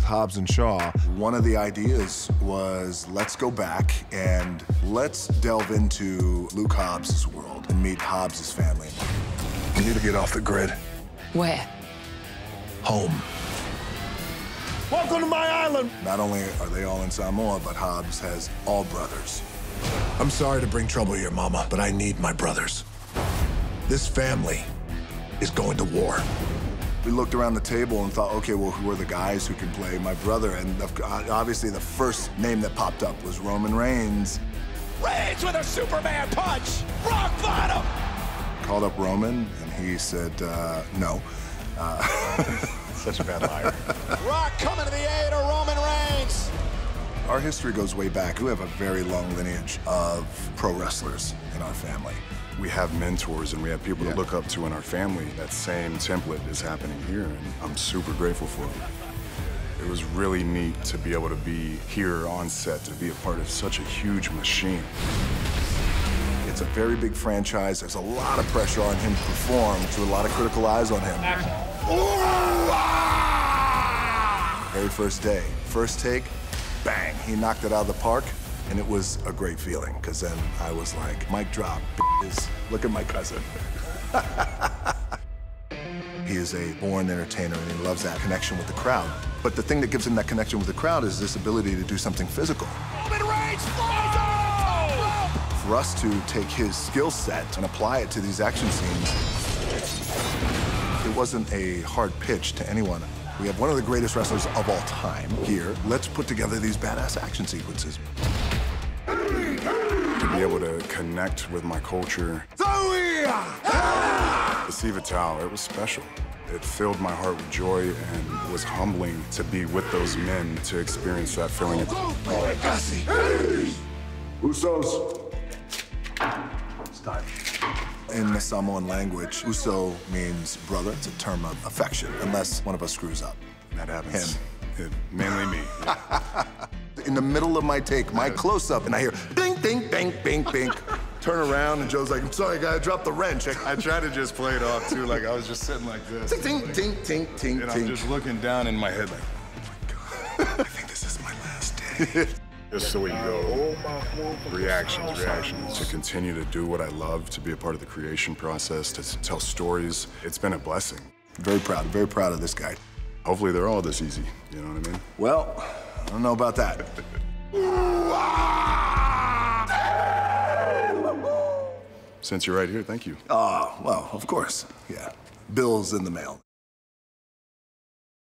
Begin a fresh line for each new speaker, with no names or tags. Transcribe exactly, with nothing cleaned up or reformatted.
Hobbs and Shaw, one of the ideas was let's go back and let's delve into Luke Hobbs' world and meet Hobbs' family. We need to get off the grid.
Where?
Home.
Welcome to my island!
Not only are they all in Samoa, but Hobbs has all brothers. I'm sorry to bring trouble here, Mama, but I need my brothers. This family is going to war. We looked around the table and thought, okay, well, who are the guys who can play my brother? And obviously the first name that popped up was Roman Reigns.
Reigns with a Superman punch! Rock bottom!
Called up Roman, and he said, uh, no. Uh,
Such a bad liar.
Rock coming to the aid of Roman Reigns!
Our history goes way back. We have a very long lineage of pro wrestlers in our family.
We have mentors and we have people
yeah.
to look up to in our family. That same template is happening here, and I'm super grateful for it. It was really neat to be able to be here on set, to be a part of such a huge machine.
It's a very big franchise. There's a lot of pressure on him to perform, so a lot of critical eyes on him. Very first day, first take, bang, he knocked it out of the park, and it was a great feeling, because then I was like, mic drop, b****s, look at my cousin. He is a born entertainer, and he loves that connection with the crowd. But the thing that gives him that connection with the crowd is this ability to do something physical.
Roman Reigns flies off!
For us to take his skill set and apply it to these action scenes, it wasn't a hard pitch to anyone. We have one of the greatest wrestlers of all time here. Let's put together these badass action sequences.
To be able to connect with my culture. The See Vital, it was special. It filled my heart with joy and it was humbling to be with those men to experience that feeling.
Usos. It's time. In the Samoan language, Uso means brother. It's a term of affection, unless one of us screws up.
That happens.
Him.
It, mainly me.
In the middle of my take, my close-up, and I hear ding, ding, bing, bing, bing. Turn around, and Joe's like, I'm sorry, guy, I dropped the wrench.
I tried to just play it off, too. Like, I was just sitting like this.
Ting, ting, ting, ting, ting,
And
ting.
I'm just looking down in my head like, oh, my God. I think this is my last day. Just so we go, reactions, reactions. To continue to do what I love, to be a part of the creation process, to tell stories, it's been a blessing.
Very proud, very proud of this guy.
Hopefully they're all this easy, you know what I mean?
Well, I don't know about that.
Since you're right here, thank you.
Oh, well, of course, yeah. Bill's in the mail.